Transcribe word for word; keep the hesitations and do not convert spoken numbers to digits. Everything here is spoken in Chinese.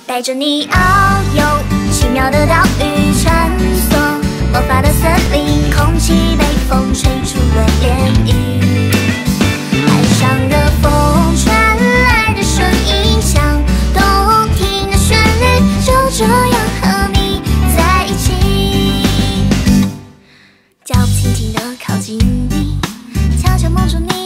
带着你遨游，奇妙的岛屿穿梭，魔法的森林，空气被风吹出了涟漪。海上的风传来的声音像动听的旋律，就这样和你在一起。脚步轻轻地靠近你，悄悄蒙住你。